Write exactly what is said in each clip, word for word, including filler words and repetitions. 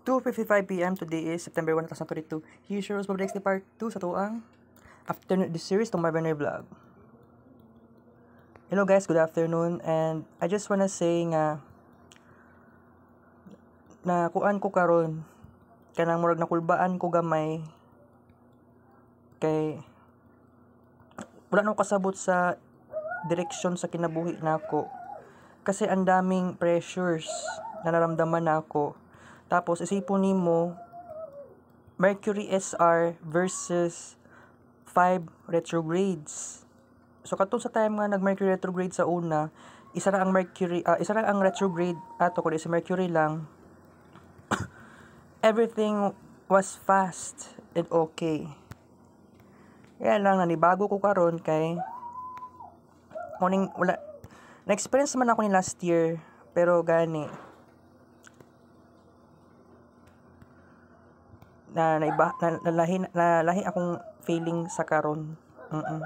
two fifty-five p m Today is September first, twenty twenty-two. Here's your Rose Day Part two sa tuang afternoon this series to my Venner vlog. Hello guys, good afternoon, and I just wanna say nga na kuan ko karon kanang murag nakulbaan ko gamay kay wala na ko kasabot sa direksyon sa kinabuhi nako kasi ang daming pressures na naramdaman nako. Tapos isipon nimo Mercury S R versus five retrogrades. So katong sa time nga nag Mercury retrograde sa una, isa ra ang Mercury uh, isa ra ang retrograde ato kundi si Mercury lang. Everything was fast and okay. Kaya lang nanibago ko karon kay morning wala na-experience man ako ni last year pero gani na naiba na, na, lahi, na lahi akong feeling sa karon. Mm.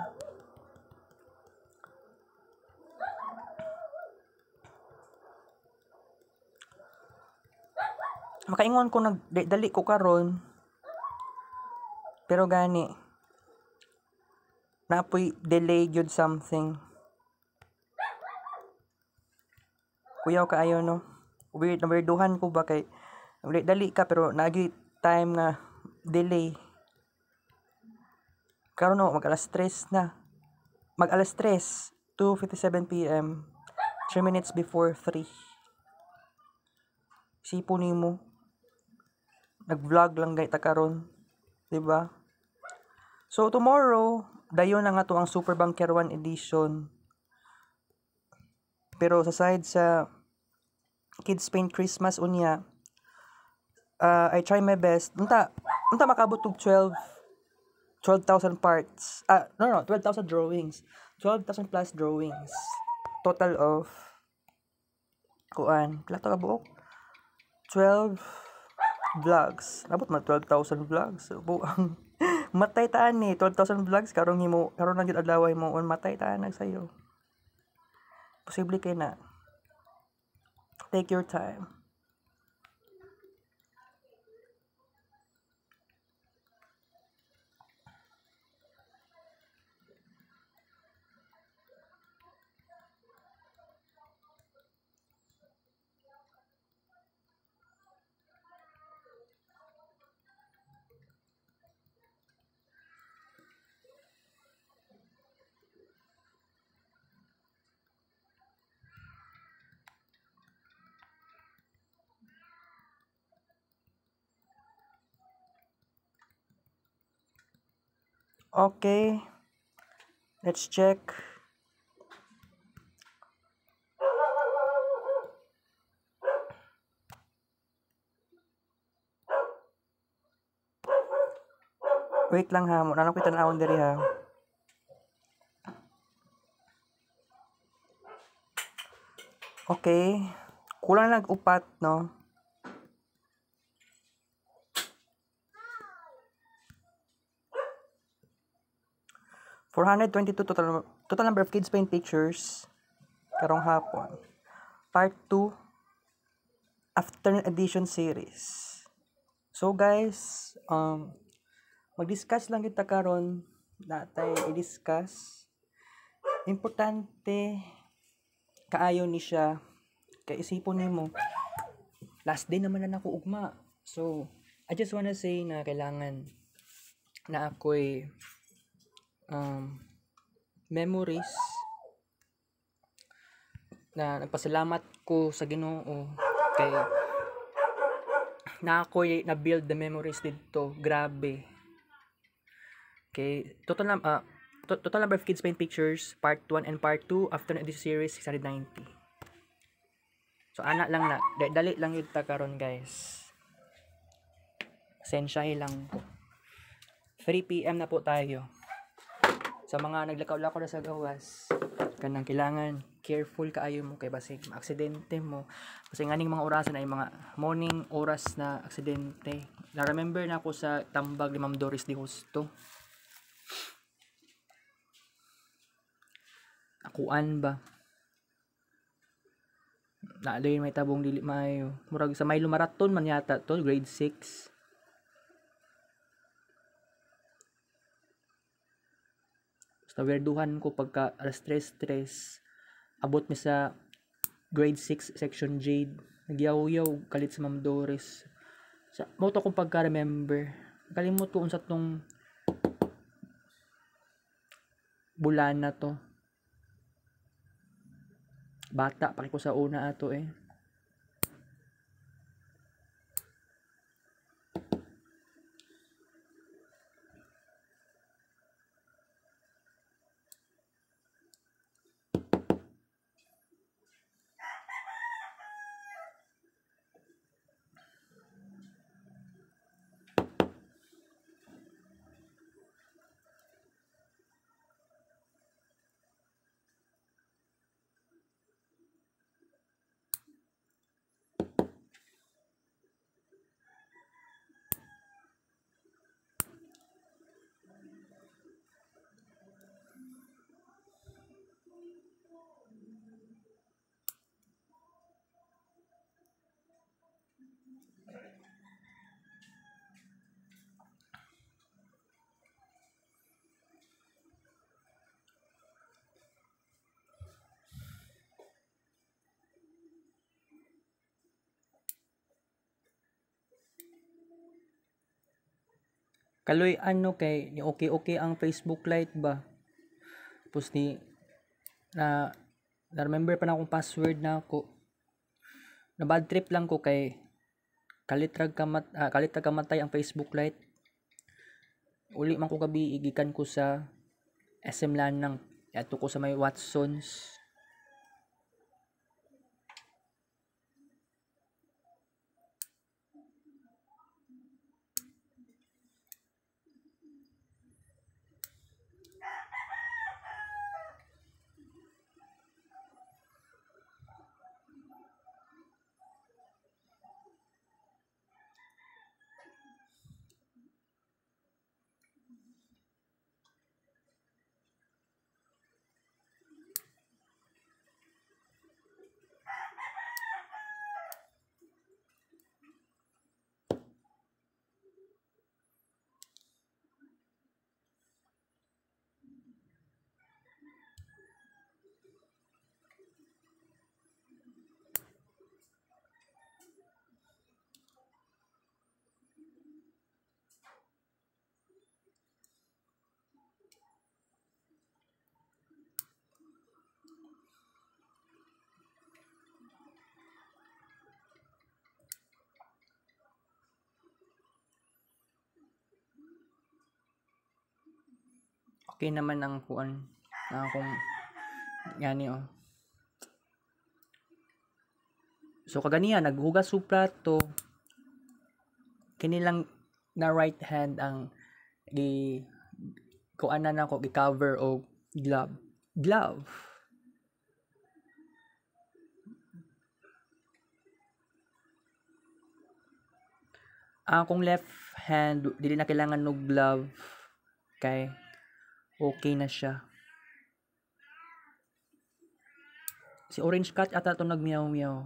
Makaingon ko nagdali ko karon pero gani napoy delay gyud something. Kuyaw kaayo no. Weird na weirduhan ko ba kay dali ka pero nagi time nga delay. Karon no mag alas tres na. Mag alas tres, two fifty-seven p m three minutes before three. Sipo nimo. Nag-vlog lang gay ta karon, di ba? So tomorrow, dayon na nga to ang Super Bunker one edition. Pero sa side sa Kids Paint Christmas unya, uh, I try my best. Unta, unta makabot og twelve thousand parts. Ah, no, no, twelve thousand drawings. twelve thousand plus drawings. Total of kuan, pila to ka buok? twelve vlogs. Nabot man twelve thousand vlogs. So, buang matay taan ni twelve thousand vlogs karong himo, karon lang gid adlaway mo on matay taan nagsayo. Posible kay na. Take your time. Okay. Let's check. Wait lang ha, muna lang ko itanawon diri ha. Okay. Kulang lang upat, no? four hundred twenty-two total total number of kids paint pictures karong hapon. Part two afternoon edition series. So guys, um mag-discuss lang kita karon, natay i-discuss. Importante kaayo ni siya kay isipon nimo last day naman na nako ugma. So I just wanna say na kailangan na ako'y um, memories na nagpasalamat ko sa Ginoo kay na ako'y na-build the memories dito. Grabe. Okay, total na uh, to- total number of kids paint pictures part one and part two after this series six hundred ninety. So ana lang na dali lang yun ta karon guys. Sensyahe lang po. three p m na po tayo. Sa mga naglakaw-lakaw na sa gawas, kanang kailangan careful kaayo mo kay basig maaksidente mo. Kasi nganing mga orasan ay mga morning oras na aksidente. Na remember na ako sa tambag ni Ma'am Doris Di Justo. Akuan ba? Naaloy may tabong dili maayo. Murag sa Milo Marathon man yata to, grade six. Basta werduhan ko pagka alas tres tres. Abot mi sa grade six section Jade. Nagyaw-yaw kalit sa Ma'am Doris. Sa mo to kung pagka-remember. Kalimot ko unsa tong bulan na to. Bata pa ko sa una ato eh. Kaloy ano kay ni okay okay ang Facebook Lite ba? Tapos ni na na remember pa na akong password na ako. Na bad trip lang ko kay kalitrag kamat ah, kalitrag kamatay ang Facebook Lite. Uli man ko gabi igikan ko sa S M Lanang. Ato ko sa may Watsons. Okay naman ang kuan na akong yani oh. So kaganiya naghugas og plato. Kini lang na right hand ang gi kuanan nako gi-cover og glove. Glove. Ang akong left hand dili na kailangan og glove kay okay na siya. Si Orange Cat ata to nagmeow-meow.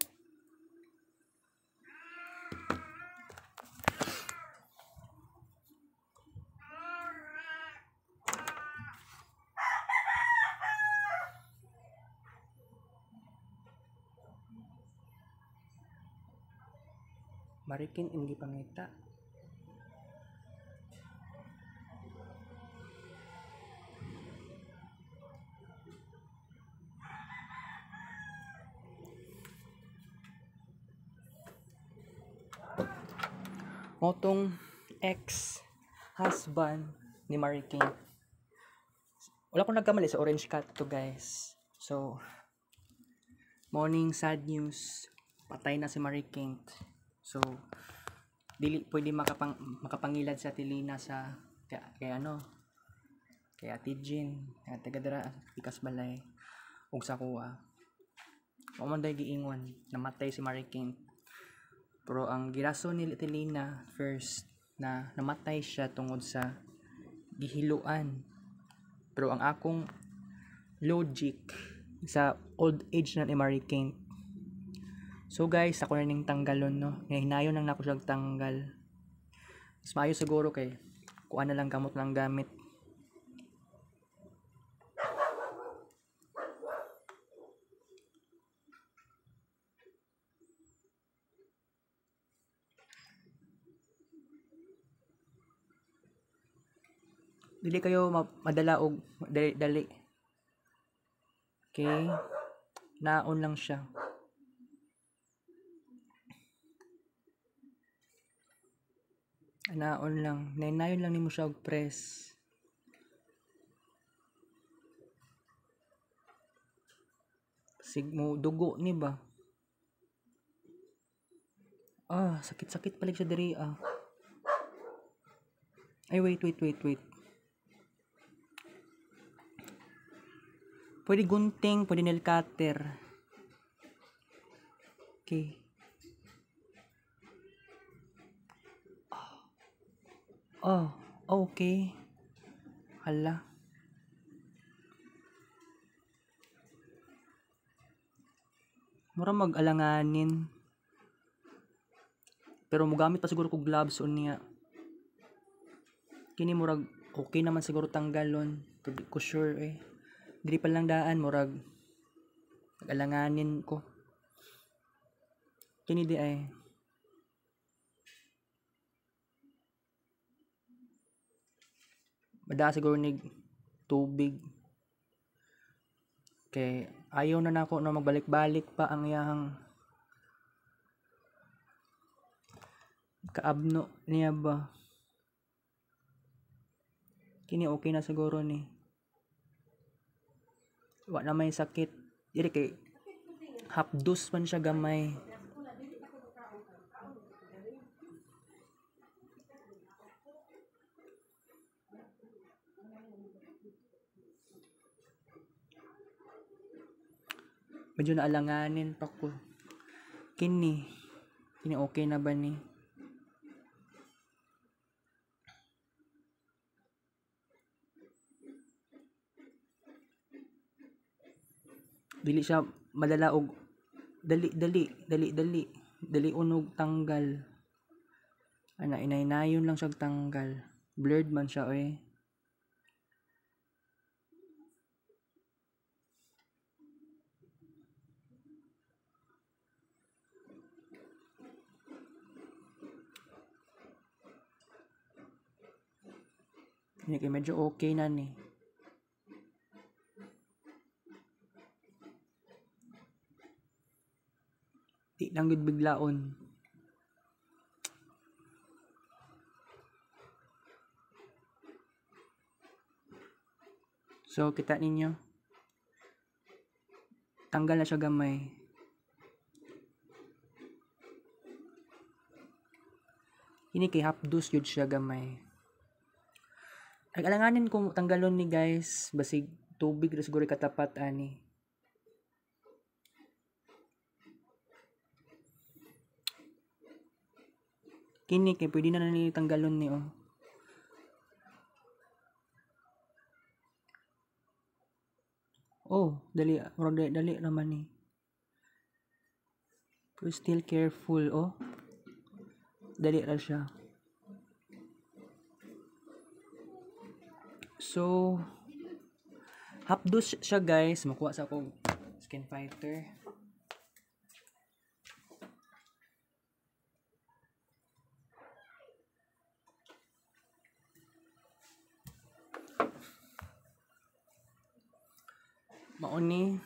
Marikin ingi pangita. Motong ex-husband ni Marikin. Wala ko nagkamali sa Orange Cat to guys. So, morning sad news. Patay na si Marikin. So, dili pwede makapang, makapangilad sa Tilina sa kay, kay ano kay Ate Jean kay tagadara Pikas Balay ug sa kuha. O man day giingon namatay si Marikin. Pero ang girason ni Tilina first na namatay siya tungod sa gihiluan. Pero ang akong logic sa old age na ni Marikin So guys, ako na ning tanggalon no. Hinayon lang na ako siya tanggal. Mas maayo siguro kay kuha na lang kamot lang gamit. Dili kayo madala og dali, dali. Okay. Naon lang siya. Naon lang. Nainayon lang nimo siya og press. Sig mo dugo ni ba? Ah, sakit-sakit palig siya diri ah. Ay wait, wait, wait, wait. Pwede gunting, pwede nail cutter. Okay. Oh, okay. Hala. Mura mag-alanganin. Pero mugamit pa siguro ko gloves unya. Kini murag okay naman siguro tanggalon. Pero ko sure eh. Dili pa lang daan murag mag-alanganin ko. Kini di ay. Mada siguro nig tubig. Okay, ayaw na nako na magbalik-balik pa ang iyang kaabno niya ba. Kini okay na siguro ni. Wa na may sakit. Dili kay hapdos man siya gamay. Medyo naalanganin pa ko. Kini. Kini okay na ba ni? Dili siya madala og dali dali dali dali dali unog tanggal. Ana inaynayon lang siya tanggal. Blurred man siya eh. Ini kay medyo okay na ni. Di lang gud biglaon. So kita ninyo. Tanggal na siya gamay. Ini kay hapdos yun siya gamay. Nag-alanganin kung tanggalon ni guys. Basig tubig na siguro katapat ani. Kini kay pwede na nani tanggalon ni oh. Oh, dali, dali, dali naman ni. Pero still careful oh. Dali ra siya. So, hapdos siya guys. Makuha sa akong skin fighter. Mauni.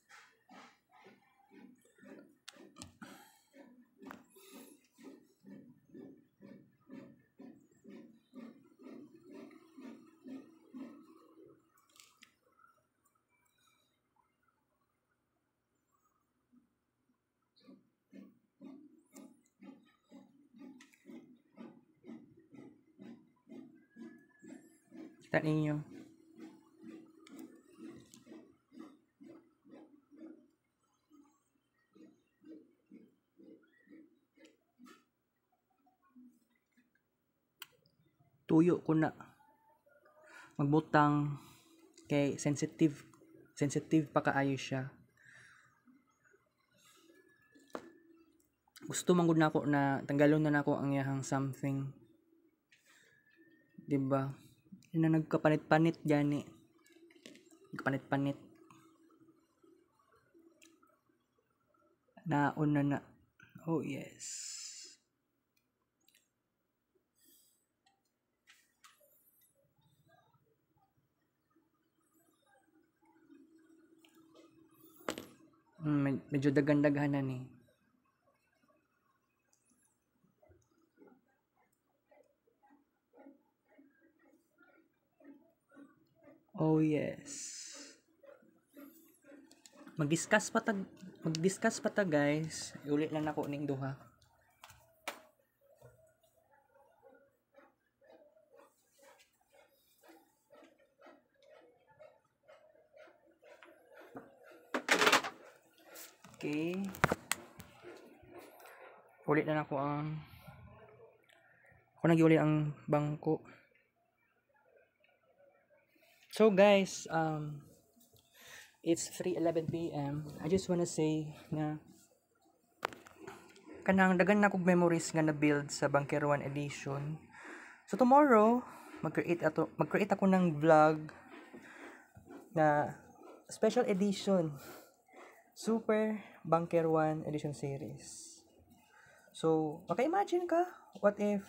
Kita ninyo. Tuyo ko na. Magbutang kay sensitive. Sensitive pa kaayo siya. gusto man gud nako na tanggalon na nako ang iyahang something. Diba? Na nagkapanit-panit gani. Nagkapanit-panit. Naon na na. Oh yes. Mm, medyo dagan-daghan na ni. Oh yes. Mag-discuss pa tag mag-discuss pa ta guys. Iuli lang nako ning duha. Okay. Ulit na nako ang ako nagiuli ang bangko. So guys, um it's three eleven p m I just wanna say na kanang dagan na kog memories nga na build sa Banker one edition. So tomorrow, mag-create ato mag-create ako ng vlog na special edition Super Banker one edition series. So, maka-imagine ka, what if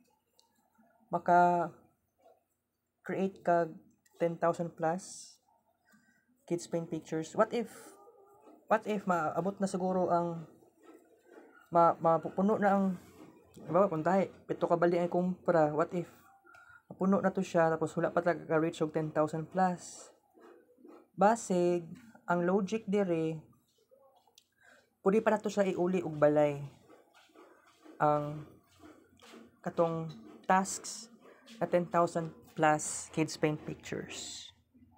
maka create ka ten thousand plus kids paint pictures? What if what if maabot na siguro ang ma mapupuno na ang bawa kung tayo pito ka bali ang kumpra, what if mapuno na to siya tapos wala pa talaga reach og ten thousand plus? Basig ang logic dire pwede pa nato siya iuli og balay ang katong tasks na ten thousand plus kids paint pictures.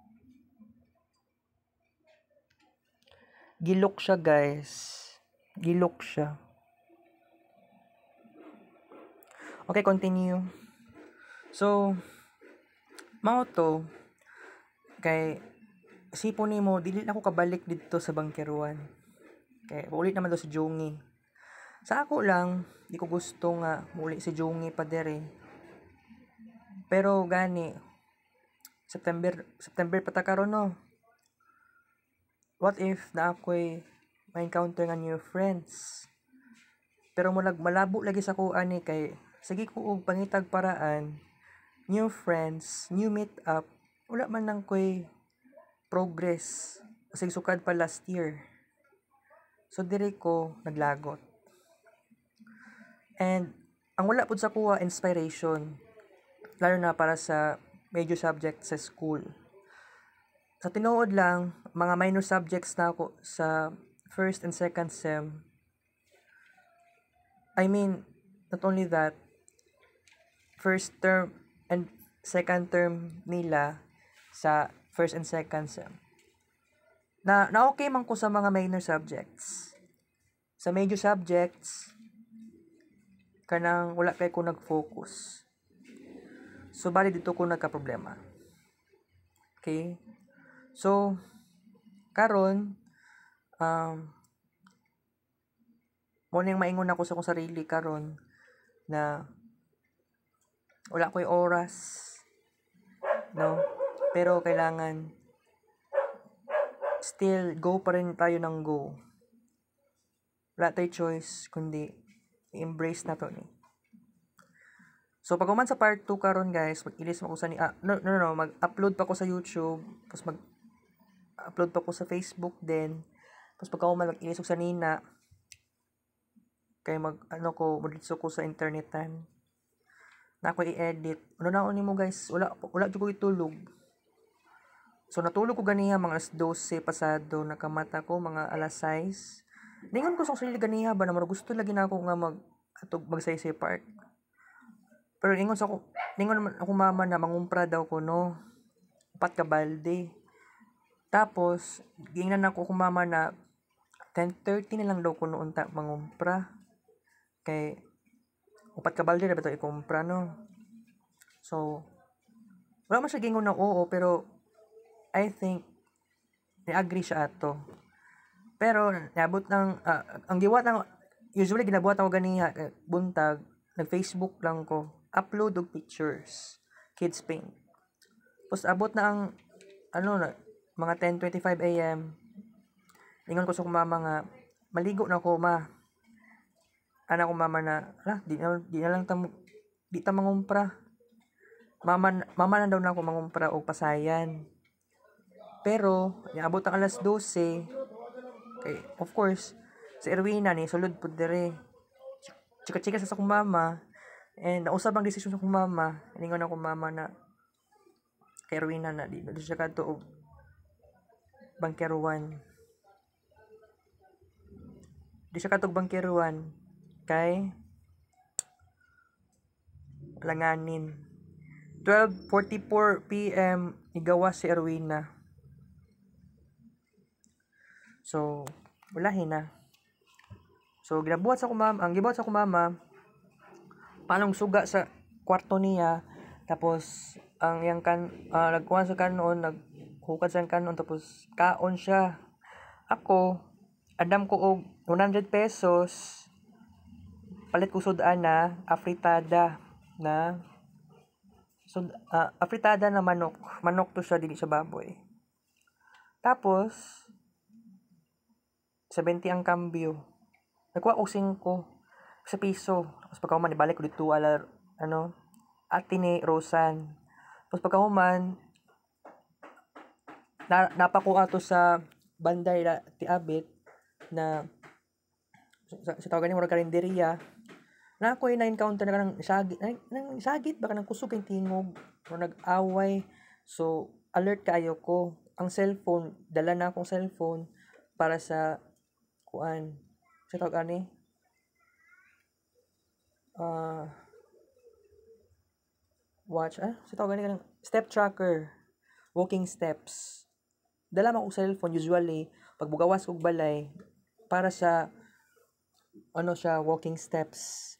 Gilok siya guys. Gilok siya. Okay, continue. So, mao to kay sipon nimo dili na ako kabalik dito sa Banker one. Kay ulit naman do si Jongi. Sa ako lang, di ko gusto nga muli si Jongi pa dere. Pero gani September September pa ta karon no. What if na ako'y ma-encounter nga new friends? Pero mulag malabo lagi sa ko ani kay sige ko og pangitag paraan, new friends, new meet up, wala man nang ko'y progress. Kasi sukad pa last year. So dire ko naglagot. And ang wala pud sa kuha inspiration lalo na para sa major subject sa school. Sa tinuod lang, mga minor subjects na ako sa first and second sem. I mean, not only that, first term and second term nila sa first and second sem. Na, na okay man ko sa mga minor subjects. Sa major subjects, kanang wala kay ko nag-focus. So, bali dito ko nagka-problema. Okay? So, karon um, mo nang maingon ako sa akong sarili karon na wala ko'y oras, no? Pero kailangan still go pa rin tayo ng go. Wala tayo choice kundi i-embrace na to ni. So pag uman sa part two karon guys, mag-ilis mo ko sa ni ah, no, no no mag-upload pa ko sa YouTube, tapos mag-upload pa ko sa Facebook din. Tapos pag ako mag-ilis ko sa Nina, kay mag ano ko, mag-ditso ko sa internetan. Na ako i-edit. Ano na ni mo guys, wala wala jud ko itulog. So natulog ko ganiha mga alas dose pasado, nakamata ko mga alas sais. Ningon ko sa sarili ganiha ba na gusto lagi na ako nga mag atog magsaysay park. Pero ingon sa ako, ningon naman ako mama na mangumpra daw ko no. Upat ka balde. Tapos gingnan ako ko mama na ten thirty na lang daw ko noon ta mangumpra. Kay upat ka balde na ba ito ikumpra no. So wala man siya gingon na oo, pero I think ni-agree siya ato. Pero naabot ng uh, ang giwat ng usually ginabuhat ako ganiha kay buntag, nag-Facebook lang ko, upload og pictures, kids paint. Tapos abot na ang ano na mga ten twenty-five a m. Ingon ko sa akong mama nga maligo na ko ma. Ana ko mama na, ala, di na, di na lang ta di ta mangumpra. Mama mama na daw na ako mangumpra og pasayan. Pero niabot ang alas dose. Okay, of course, si Erwina ni sulod pud dire. Chika-chika sa akong mama and nausab ang desisyon sa akong mama. Ingon ako mama na kay Erwina na di, di siya kadto og bangkeruan. Di siya kadto og bangkeruan kay langanin. twelve forty-four p m igawa si Erwina. So, walahin na. So, ginabuhat sa akong mama, ang gibuhat sa akong mama, palong suga sa kwarto niya, tapos, ang yang kan, uh, nagkuhan sa kanon, naghukad sa kanon, tapos, kaon siya. Ako, andam ko og one hundred pesos, palit ko sudan na, afritada, na, sud, uh, afritada na manok. Manok to siya, dili siya baboy. Tapos, seventy ang kambyo. Nagkuha ko singko sa piso. Tapos pagkahuman, ibalik ko dito ala, ano, ati ni Rosan. Tapos pagkahuman, na, napakuha to sa banday na ti Abit na sa, sa tawagan ni Murag Karinderya na ako yung na-encounter na ka ng sagit, na, ng sagit, baka ng kusog yung tingog o nag-away. So, alert kayo ko. Ang cellphone, dala na akong cellphone para sa kuan. Sa tawag ani? Uh, watch, ah? Sa tawag ani ka ng step tracker. Walking steps. Dala mo akong cellphone, usually, pag bugawas kong balay, para sa, ano siya, walking steps.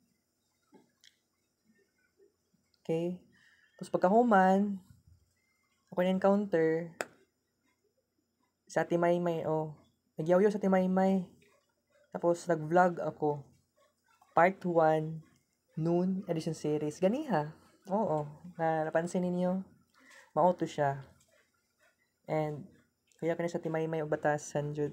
Okay? Tapos pagkahuman, ako na-encounter sa Timaymay, oh. Nagyaw-yaw sa Timaymay. Tapos nag-vlog ako. Part one, noon edition series. Ganiha. Oo. Na, napansin ninyo? Mauto siya. And, kaya ka na sa Timaymay o Batasan, Jud.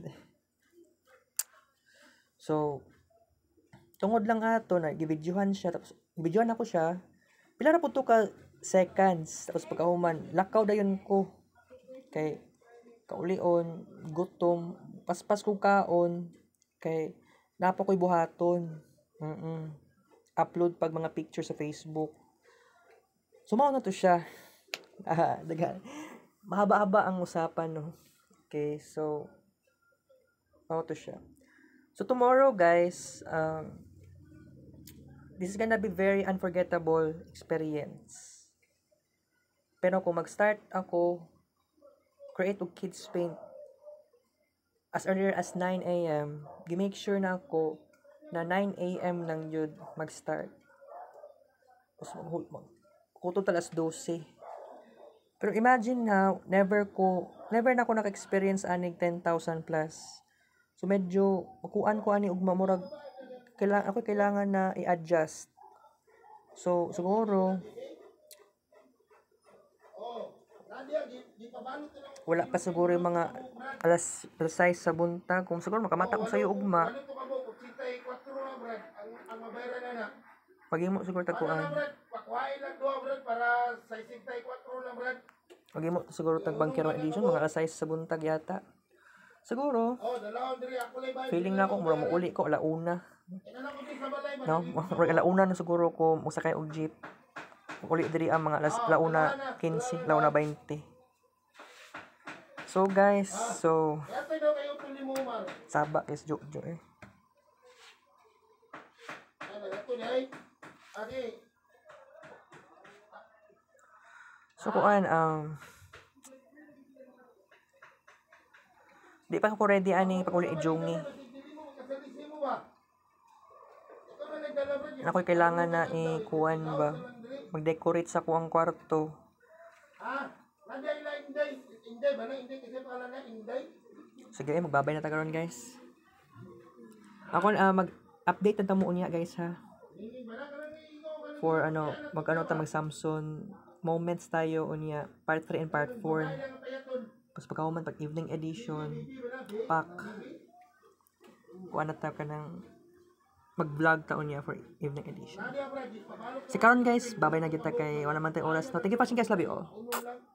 So, tungod lang ato na, givideohan siya. Tapos, givideohan ako siya. Pila na po to ka seconds. Tapos pagkahuman, lakaw dayon ko. Kay, kaulion, gutom, paspas ko kaon. Kay, napa ko'y buhaton. Mm-mm. Upload pag mga picture sa Facebook. Sumaw na to siya. Ah, daga. Mahaba-haba ang usapan, no? Okay, so, ano to siya. So, tomorrow, guys, um, this is gonna be very unforgettable experience. Pero kung mag-start ako, create og kids paint as earlier as nine a m, gi-make sure na ako na nine a m nang yun mag-start. Tapos mag-kuto talas twelve. Pero imagine now, never ko, never na ako naka-experience anig ten thousand plus. So medyo, makuan ko ani og mamurag, kailangan, ako kailangan na i-adjust. So, siguro, wala pa siguro yung mga alas size sa buntag. Kung siguro makamata ko sa'yo ugma, pag-imo siguro tagkuan. Pag-imo siguro tagbangkero edition, mga alas size sa buntag yata. Siguro, feeling na ako, mura mo uli ko, alauna. No? Mura alauna na siguro ko, musakay og jeep. Uli diri ang mga alas, alauna fifteen, alauna twenty. So guys, so, saba is joke-joke eh. So kuan, um, di pa ako ready ani pag-uli i-jongi. Ako'y kailangan na i-kuan ba, mag-decorate sa kuang kwarto. Sige, magbabay na ta karon guys. Ako uh, mag update na tamo niya guys ha. For ano, mag-ano ta mag Samsung moments tayo unya part three and part four. Tapos pagkahuman pag evening edition, pack. Kuha na ta ka ng mag-vlog taon niya for evening edition. Si karon guys, babay na kita kay wala man tayong oras. No, thank you for watching guys, love you all.